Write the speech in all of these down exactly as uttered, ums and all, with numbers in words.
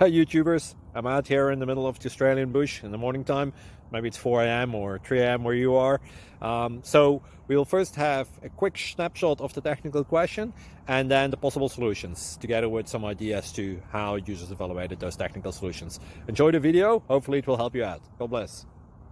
Hi YouTubers, I'm out here in the middle of the Australian bush in the morning time. Maybe it's four A M or three A M where you are. Um, so we'll first have a quick snapshot of the technical question and then the possible solutions, together with some ideas to how users evaluated those technical solutions. Enjoy the video, hopefully it will help you out. God bless.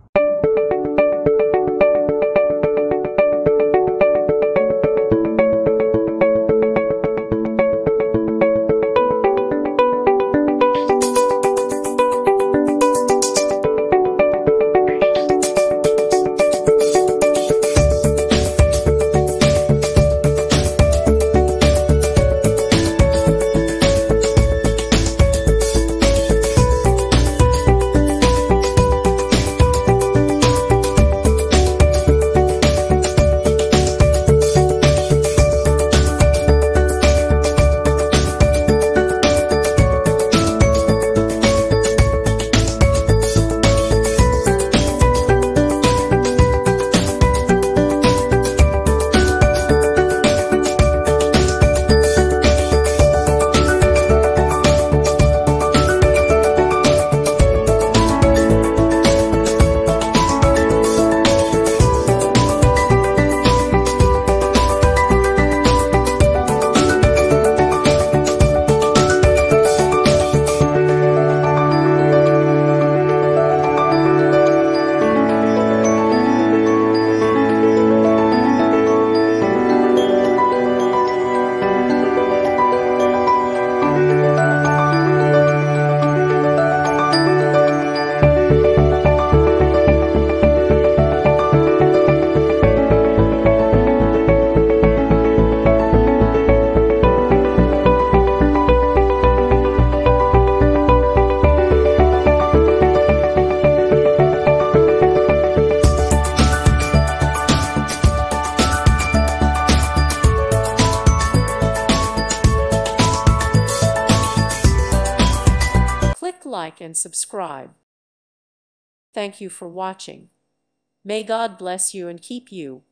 Click like and subscribe. Thank you for watching. May God bless you and keep you.